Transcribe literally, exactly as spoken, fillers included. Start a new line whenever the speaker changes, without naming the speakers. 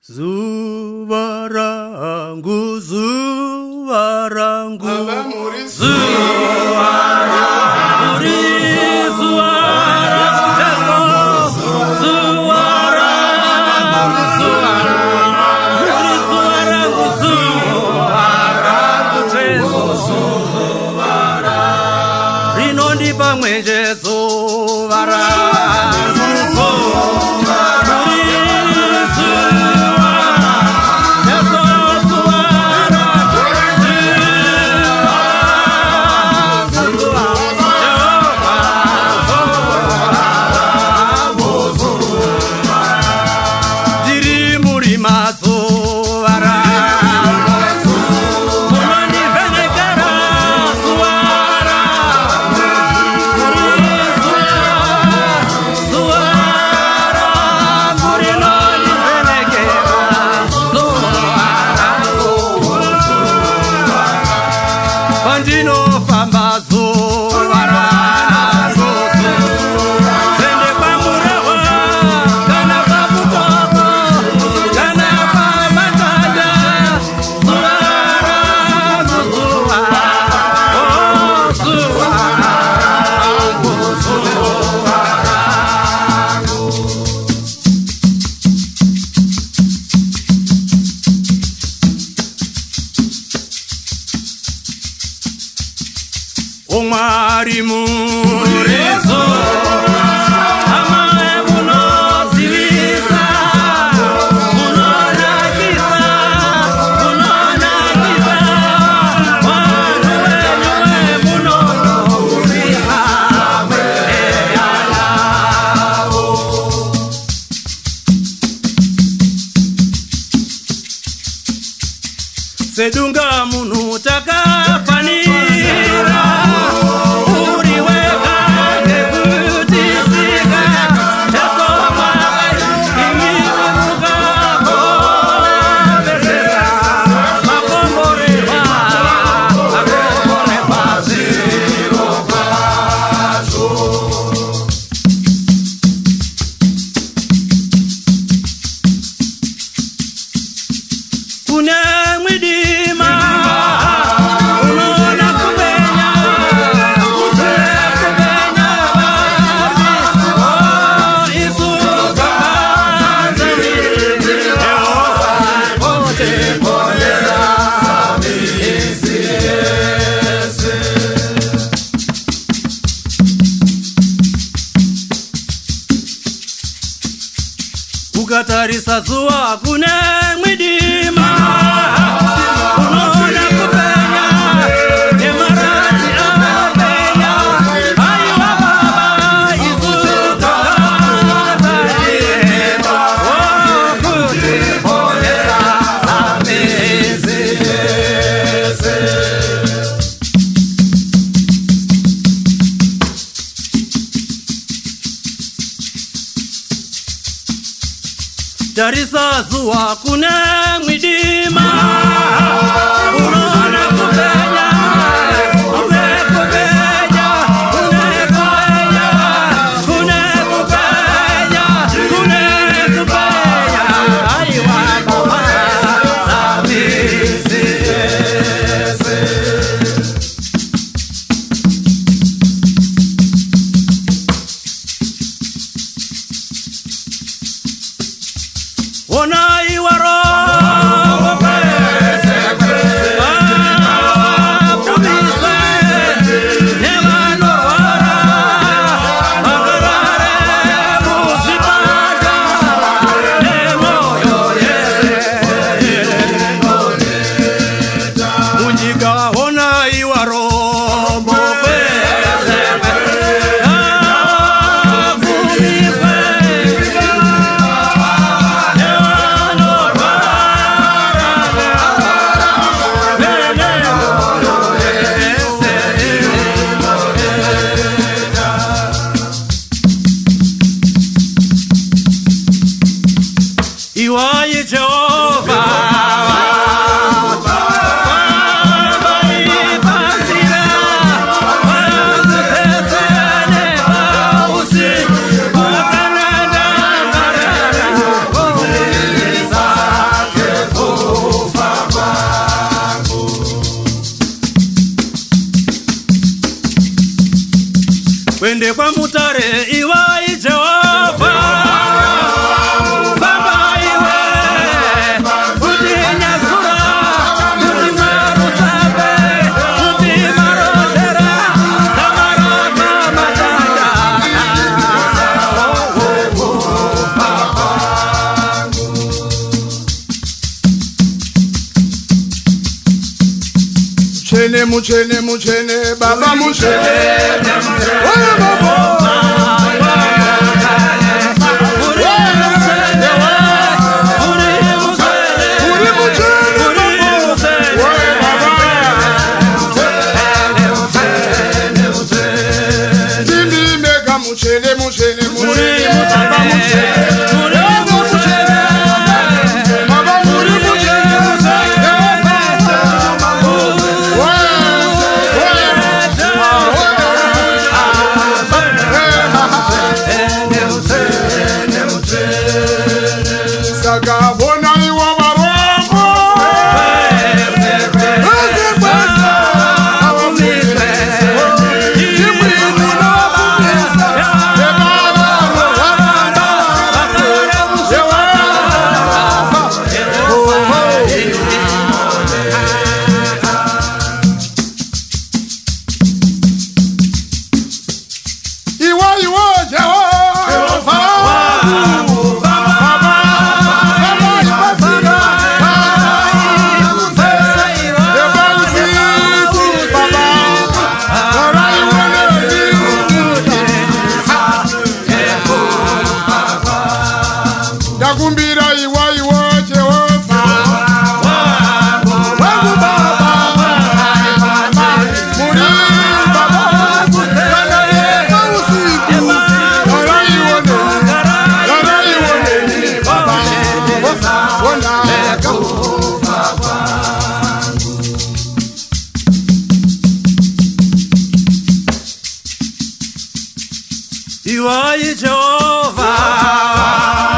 Zuva rangu, zuva rangu, zuva rangu, zuva rangu, zuva rangu, zuva rangu, zuva rangu, zuva rangu, rinondi pamwe zuva rangu, zuva Omari Murizo Amae Muno Zivisa Muno Nagisa Muno Nagisa Manuwe Nuwe Muno Nurisa Meyalao Sedunga Munu Takafani Ukatarisa zuwa kune mwidima unaona kupenya emarati anapenya aiwa baba izuka katayeto okuti polesa amezese Darisa zuwa kune mwidima unaona kupenya umekupenya umekupenya umekupenya umekupenya aiwa baba amezese Ona iwaro pese pese ah pubise nevano wara magarare musipata nemoyo yese unjika ona iwaro pese pese ah pubise Iwaye Jehovah Usi, mustare iwai Jehova Baba iwe Uti nyasura Uti marusabe Uti marotera Samara mamatanda
Muchene, muchene, muchene, baba muchene, oye baba. Muchene, muchene, muchene, baba muchene. Kumbira iwa iwa Jehova wangu baba muri baba kana yeka usiku ara iwone ara iwone baba wona Jehova
iwa Jehova